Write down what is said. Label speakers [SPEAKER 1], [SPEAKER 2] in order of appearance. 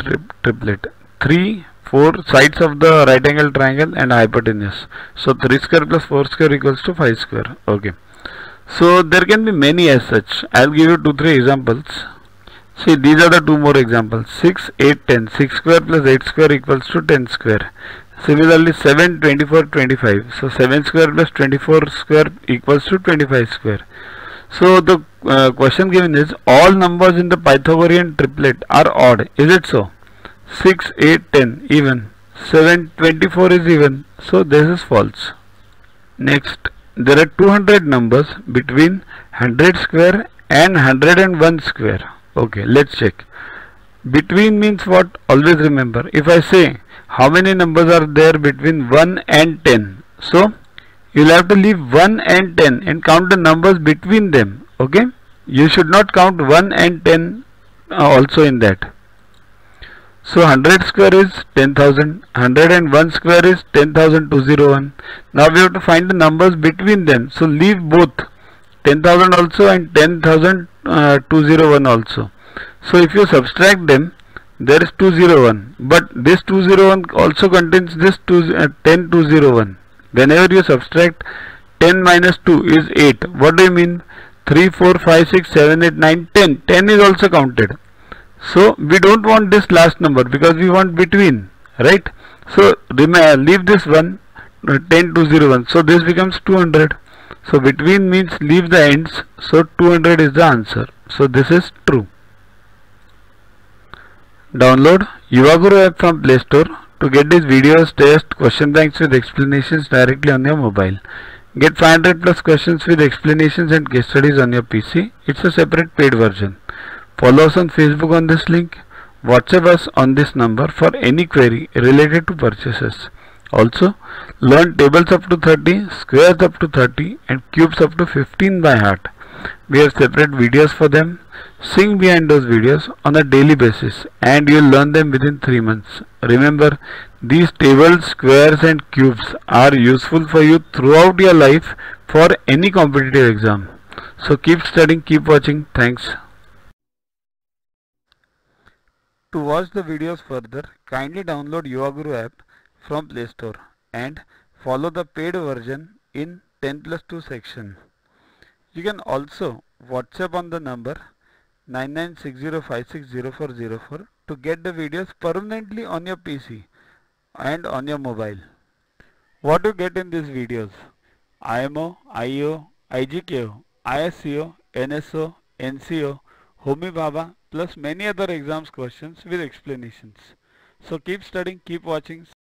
[SPEAKER 1] triplet. 3, 4 sides of the right angle triangle and hypotenuse. So 3 square plus 4 square equals to 5 square. Okay. So there can be many as such. I'll give you 2-3 examples. See, these are the 2 more examples. 6, 8, 10. 6 square plus 8 square equals to 10 square. Similarly 7, 24, 25. So 7 square plus 24 square equals to 25 square. So the question given is all numbers in the Pythagorean triplet are odd. Is it so? 6, 8, 10 even. 7, 24 is even. So this is false. Next, there are 200 numbers between 100 square and 101 square. Okay, let's check. Between means what? Always remember, if I say how many numbers are there between 1 and 10, so you will have to leave 1 and 10 and count the numbers between them. Okay, you should not count 1 and 10 also in that. So 100 square is 10,000, 101 square is 10,201. Now we have to find the numbers between them. So leave both 10,000 also and 10,201 also. So if you subtract them, there is 201, but this 201 also contains this 10,201. Whenever you subtract 10 minus 2 is 8. What do you mean? 3, 4, 5, 6, 7, 8, 9, 10. 10 is also counted. So we don't want this last number because we want between, right? So leave this one 10,201. So this becomes 200. So between means leave the ends. So 200 is the answer. So this is true. Download Yuva app from Play Store to get these videos, tests, question banks with explanations directly on your mobile. Get 500 plus questions with explanations and case studies on your PC. It's a separate paid version. Follow us on Facebook on this link. WhatsApp us on this number for any query related to purchases. Also, learn tables up to 30, squares up to 30 and cubes up to 15 by heart. We have separate videos for them. Sing behind those videos on a daily basis and you will learn them within 3 months. Remember, these tables, squares and cubes are useful for you throughout your life for any competitive exam. So keep studying, keep watching. Thanks. To watch the videos further, kindly download Yuva app from Play Store and follow the paid version in 10+2 section. You can also WhatsApp on the number 9960560404 to get the videos permanently on your PC and on your mobile. What you get in these videos? IMO, IEO, IGKO, ISCO, NSO, NCO, Homi Bhabha plus many other exams questions with explanations. So keep studying, keep watching.